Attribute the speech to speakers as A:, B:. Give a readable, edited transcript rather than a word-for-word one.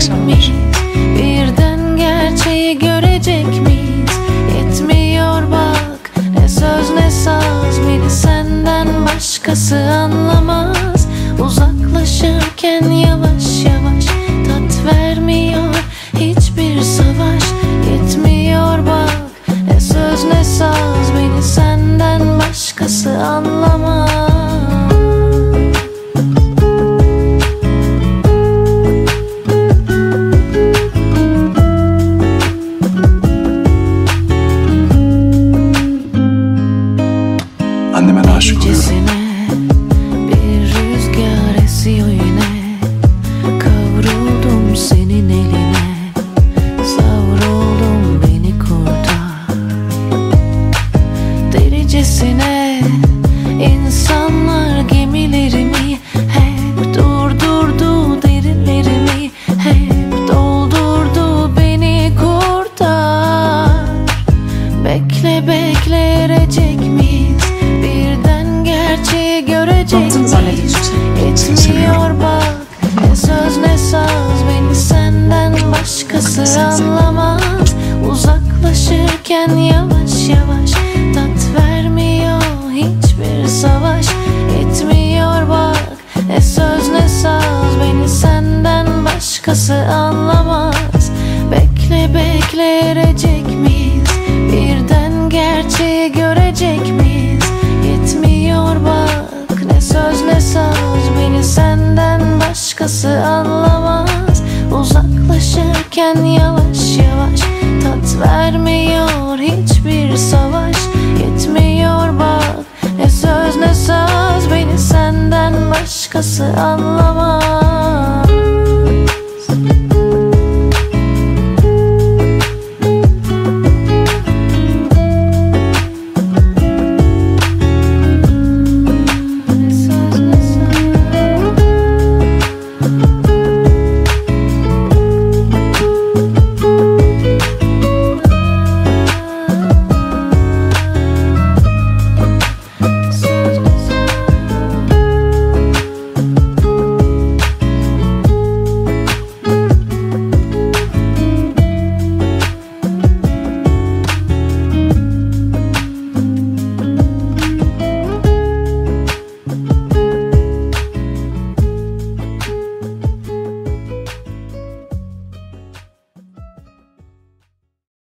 A: miyiz? Birden gerçeği görecek miyiz? Yetmiyor bak, ne söz ne saz, beni senden başkası anlamaz. Uzaklaşırken yavaş yavaş tat vermiyor hiçbir savaş. Yetmiyor bak, ne söz ne saz, beni senden başkası anlamaz.
B: Anneme aşık oluyorum.
A: Bir rüzgar esiyor yine, kavruldum senin eline, savruldum beni kurtar. Delicesine insanlar gemilerimi hep durdurdu, derinlerimi hep doldurdu, beni kurtar. Bekle bekle erecek miyiz? Birden gerçeği görecek miyiz? Yetmiyor bak, ne söz ne saz, beni senden başkası anlamaz. Uzaklaşırken yavaş yavaş tat vermiyor hiçbir savaş. Yetmiyor bak, ne söz ne saz, beni senden başkası anlamaz. Bekle bekle erecek miyiz? Birden gerçeği görecek miyiz? Yetmiyor bak, ne söz ne saz, beni senden başkası anlamaz. Uzaklaşırken yavaş yavaş tat vermiyor hiçbir savaş. Yetmiyor bak, ne söz ne saz, beni senden başkası anlamaz.